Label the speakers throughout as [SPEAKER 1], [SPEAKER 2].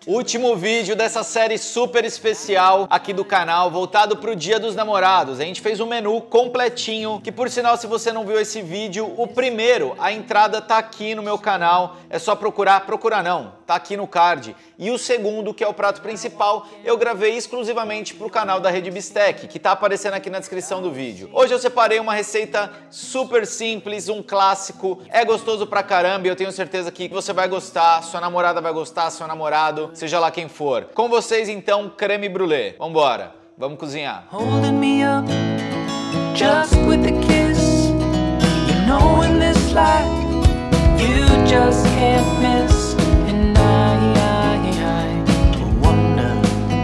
[SPEAKER 1] Último vídeo dessa série super especial aqui do canal, voltado pro Dia dos Namorados. A gente fez um menu completinho, que por sinal, se você não viu esse vídeo, o primeiro, a entrada tá aqui no meu canal, é só procurar não, tá aqui no card. E o segundo, que é o prato principal, eu gravei exclusivamente pro canal da Rede Bistec, que tá aparecendo aqui na descrição do vídeo. Hoje eu separei uma receita super simples, um clássico, é gostoso pra caramba e eu tenho certeza que você vai gostar, sua namorada vai gostar, seu namorado, seja lá quem for. Com vocês então, creme brulee. Vambora, vamos cozinhar.
[SPEAKER 2] Holding me up, just with a kiss. You know in this life, you just can't miss. And I wonder.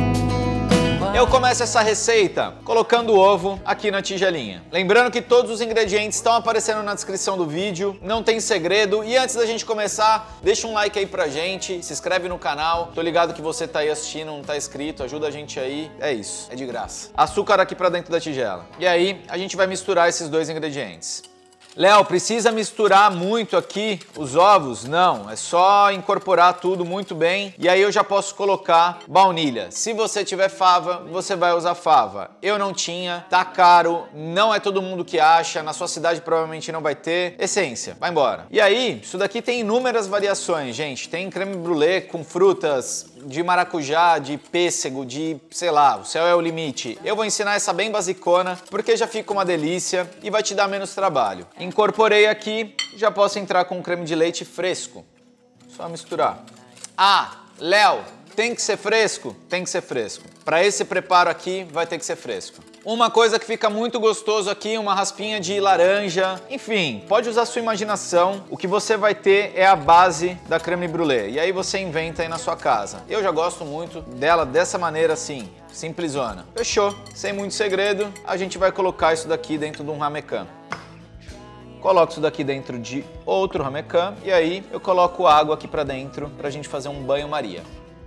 [SPEAKER 1] Eu começo essa receita colocando o ovo aqui na tigelinha. Lembrando que todos os ingredientes estão aparecendo na descrição do vídeo, não tem segredo. E antes da gente começar, deixa um like aí pra gente, se inscreve no canal. Tô ligado que você tá aí assistindo, não tá inscrito, ajuda a gente aí. É isso, é de graça. Açúcar aqui pra dentro da tigela. E aí, a gente vai misturar esses dois ingredientes. Léo, precisa misturar muito aqui os ovos? Não, é só incorporar tudo muito bem e aí eu já posso colocar baunilha. Se você tiver fava, você vai usar fava. Eu não tinha, tá caro, não é todo mundo que acha, na sua cidade provavelmente não vai ter. Essência, vai embora. E aí, isso daqui tem inúmeras variações, gente. Tem creme brulee com frutas de maracujá, de pêssego, de, sei lá, o céu é o limite. Eu vou ensinar essa bem basicona, porque já fica uma delícia e vai te dar menos trabalho. Incorporei aqui, já posso entrar com creme de leite fresco. Só misturar. Ah, Léo, tem que ser fresco? Tem que ser fresco. Para esse preparo aqui, vai ter que ser fresco. Uma coisa que fica muito gostoso aqui, uma raspinha de laranja. Enfim, pode usar a sua imaginação. O que você vai ter é a base da creme brulee. E aí você inventa aí na sua casa. Eu já gosto muito dela dessa maneira assim, simplesona. Fechou? Sem muito segredo, a gente vai colocar isso daqui dentro de um ramequim. Coloco isso daqui dentro de outro ramequim e aí eu coloco água aqui pra dentro pra gente fazer um banho-maria.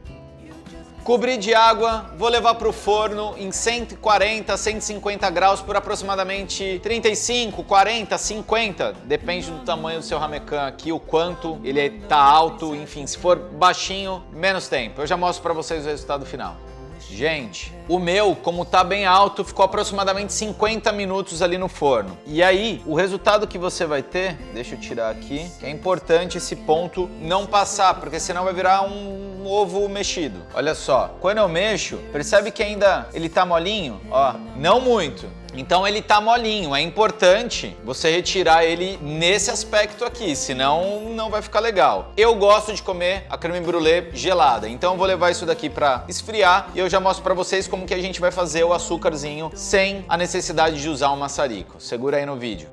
[SPEAKER 1] Cobri de água, vou levar para o forno em 140, 150 graus por aproximadamente 35, 40, 50. Depende do tamanho do seu ramequim aqui, o quanto ele tá alto, enfim, se for baixinho, menos tempo. Eu já mostro para vocês o resultado final. Gente, o meu, como tá bem alto, ficou aproximadamente 50 minutos ali no forno. E aí, o resultado que você vai ter, deixa eu tirar aqui, é importante esse ponto não passar, porque senão vai virar um ovo mexido. Olha só, quando eu mexo, percebe que ainda ele tá molinho? Ó, não muito. Então ele tá molinho, é importante você retirar ele nesse aspecto aqui, senão não vai ficar legal. Eu gosto de comer a creme brulee gelada, então eu vou levar isso daqui pra esfriar e eu já mostro pra vocês como que a gente vai fazer o açúcarzinho sem a necessidade de usar um maçarico. Segura aí no vídeo.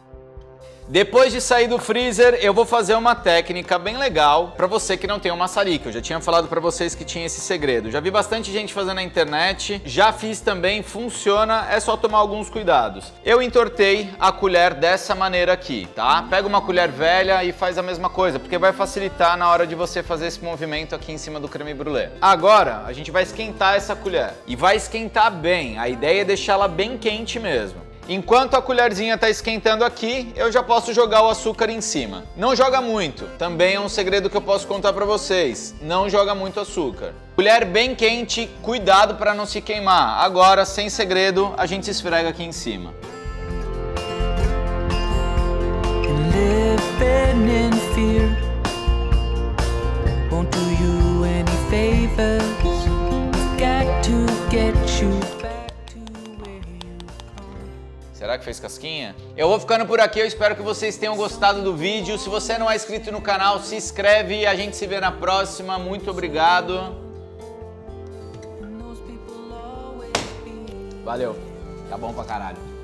[SPEAKER 1] Depois de sair do freezer, eu vou fazer uma técnica bem legal para você que não tem um maçarico. Eu já tinha falado para vocês que tinha esse segredo. Já vi bastante gente fazendo na internet, já fiz também, funciona, é só tomar alguns cuidados. Eu entortei a colher dessa maneira aqui, tá? Pega uma colher velha e faz a mesma coisa, porque vai facilitar na hora de você fazer esse movimento aqui em cima do creme brulee. Agora, a gente vai esquentar essa colher e vai esquentar bem. A ideia é deixá-la bem quente mesmo. Enquanto a colherzinha está esquentando aqui, eu já posso jogar o açúcar em cima. Não joga muito, também é um segredo que eu posso contar para vocês. Não joga muito açúcar. Colher bem quente, cuidado para não se queimar. Agora, sem segredo, a gente esfrega aqui em cima. Será que fez casquinha? Eu vou ficando por aqui, eu espero que vocês tenham gostado do vídeo. Se você não é inscrito no canal, se inscreve e a gente se vê na próxima. Muito obrigado. Valeu. Tá bom pra caralho.